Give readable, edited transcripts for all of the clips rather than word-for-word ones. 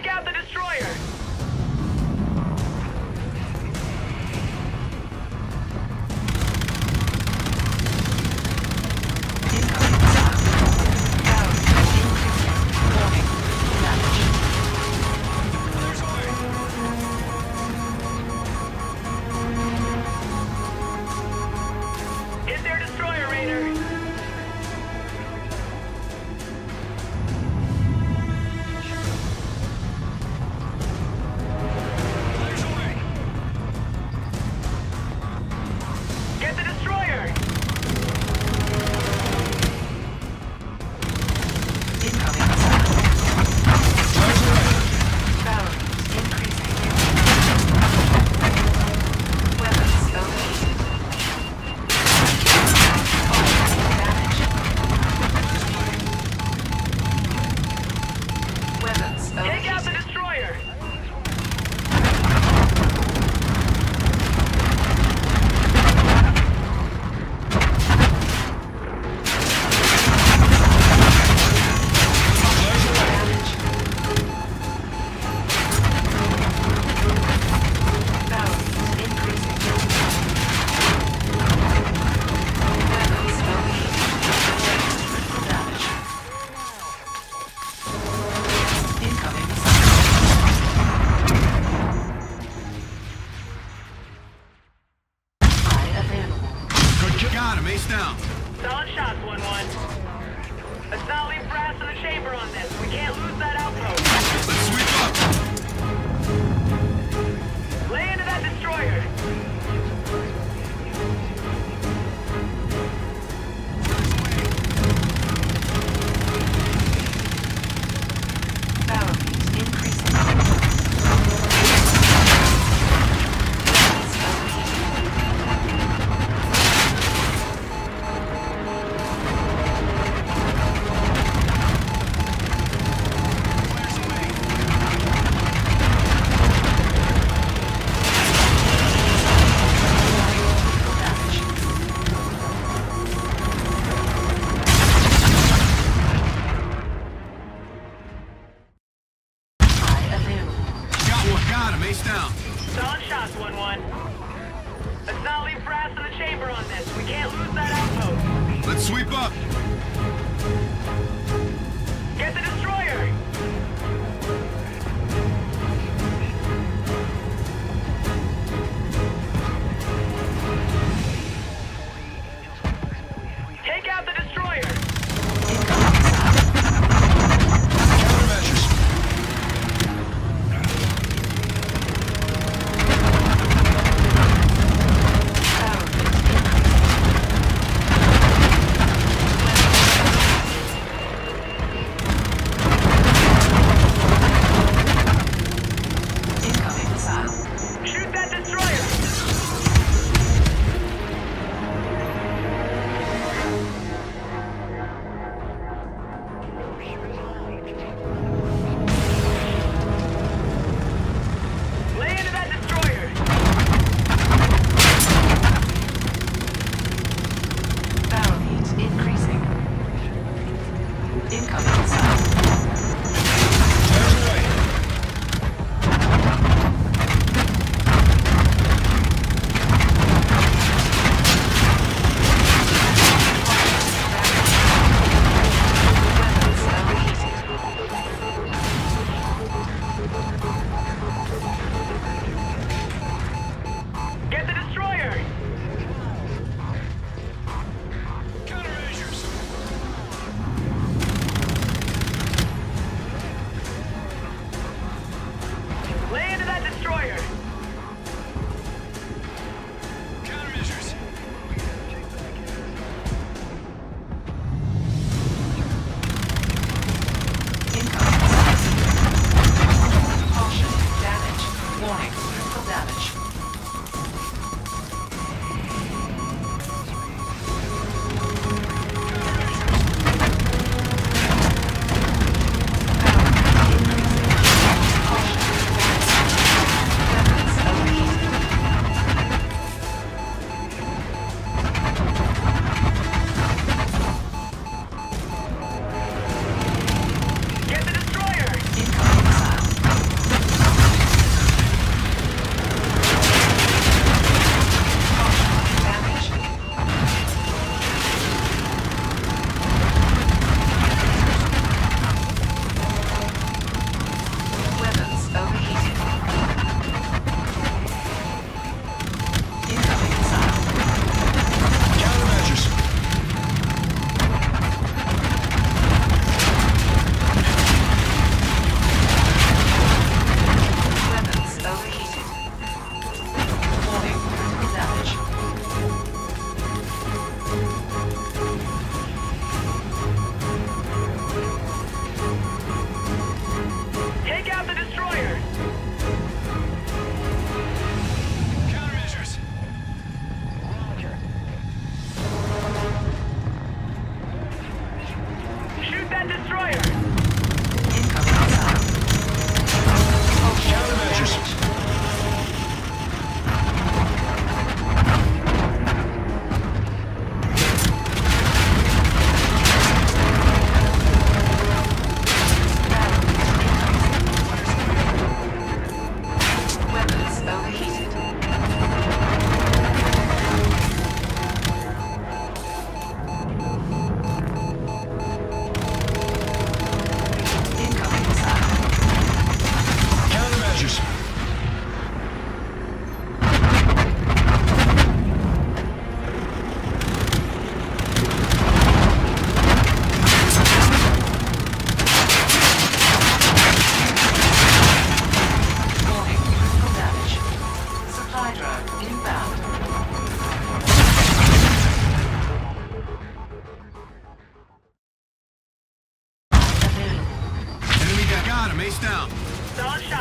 Take out the destroyer! Hit their destroyer, Raider! Get the destroyer! Take out the destroyer! Got him, ace down. Solid shots, 1-1. Let's not leave brass in the chamber on this. We can't lose that outpost. Let's sweep up. Lay into that destroyer. Got him, ace down. Solid shots, 1-1. Let's not leave brass in the chamber on this. We can't lose that outpost. Let's sweep up. Get the destroyer! Take out the destroyer! Countermeasures.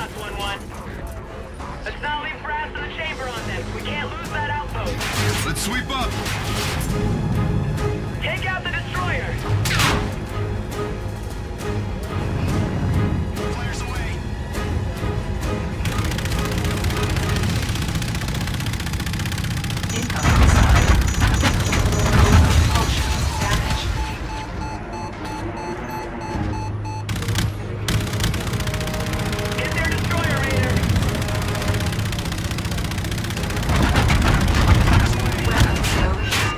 Boss 1-1. Asali brass in the chamber on this. We can't lose that outpost. Let's sweep up. Take out the destroyer. Flares away. Incoming missile. Propulsion damage. Hit their destroyer, Raider. Weapons overheated.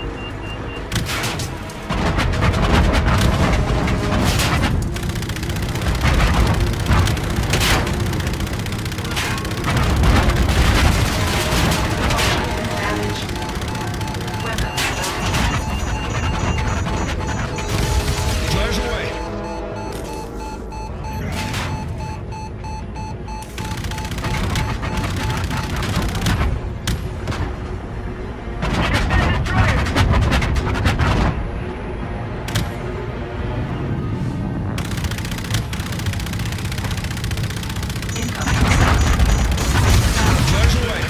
Damage. Weapons overheated. Flares away. Shoot that destroyer. Incoming missile. Flares away.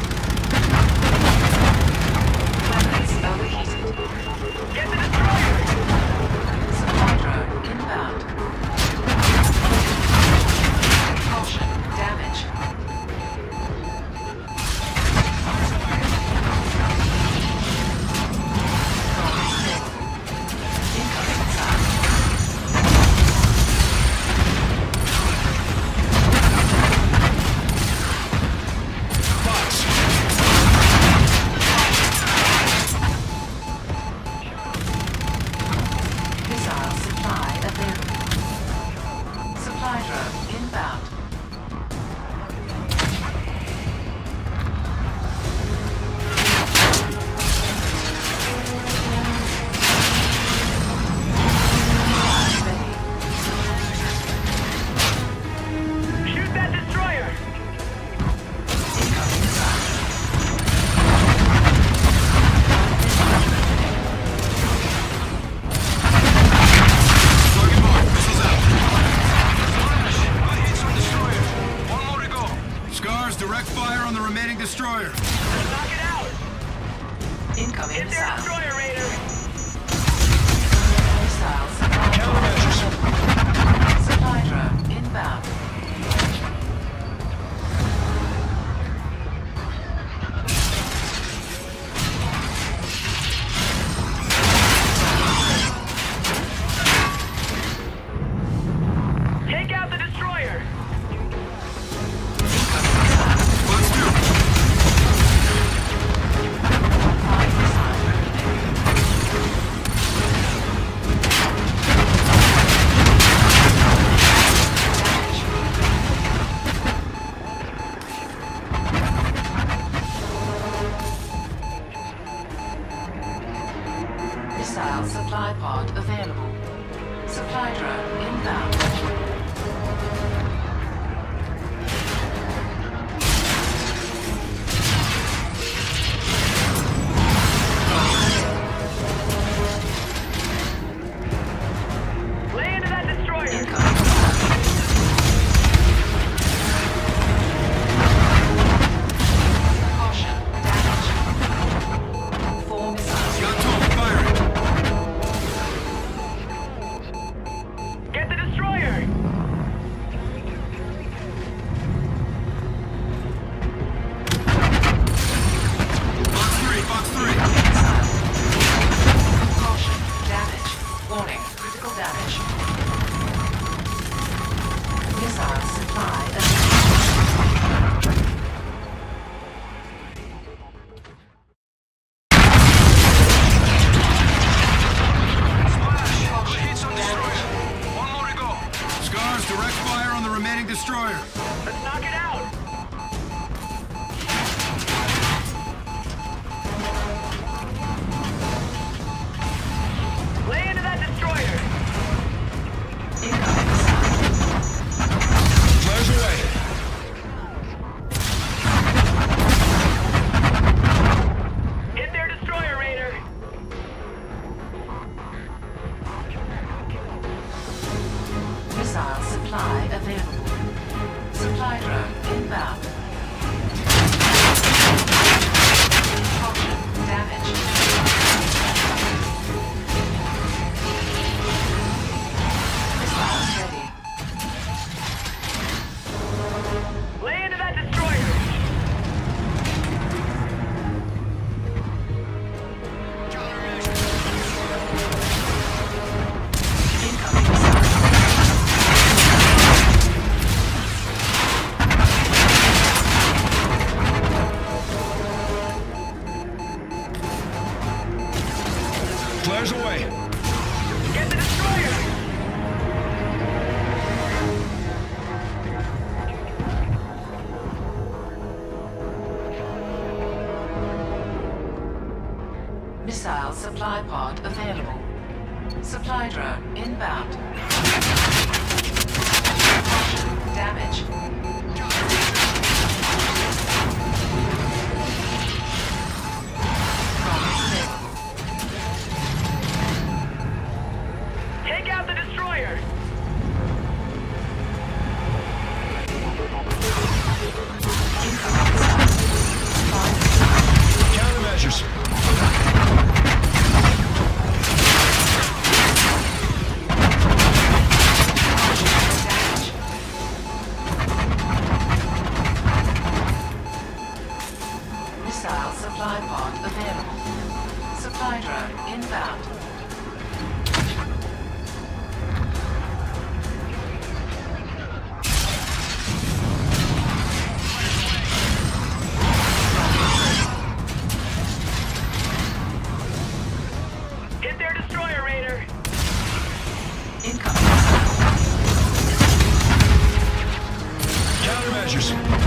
Weapons overheated. Get the destroyer. Supply drone inbound. Propulsion damage. Incoming missile. Box. Missile supply available. Supply drone inbound. Ready. Shoot that destroyer. Incoming missile. Target mark. Missiles out. Hits on destroyer. One more to go. Scars, direct fire on the remaining destroyer. Knock it out. Incoming Hit their missile. destroyer, Raider. Missile supply Countermeasures. drone. Supply drone inbound. Take out the destroyer. Incoming missile. Box 2. Five missile remaining. Damage. Missile supply pod available. Supply drone inbound. Lay into that destroyer. Incoming missile. Caution. Damage. Four missiles. Got told. Firing. Get the destroyer. Box 3. Box 3. Missile. Caution. Damage. Warning. Critical damage. Missile supply available. Hits on destroyer. One more to go. Scars, direct fire on the remaining destroyer. Let's knock it out. Lay into that destroyer. Incoming missile. Flares away. Hit their destroyer, Raider. Missile supply available. Supply drone inbound. Caution, damage. Missiles ready. Lay into that destroyer! Incoming missile. Flares away. Get the destroyer! Missile supply pod available. Supply drone inbound. Caution, damage. Take out the destroyer! Countermeasures. Damage. Missile supply pod available. Supply drone inbound. Hit their destroyer, Raider! Incoming missile. Countermeasures.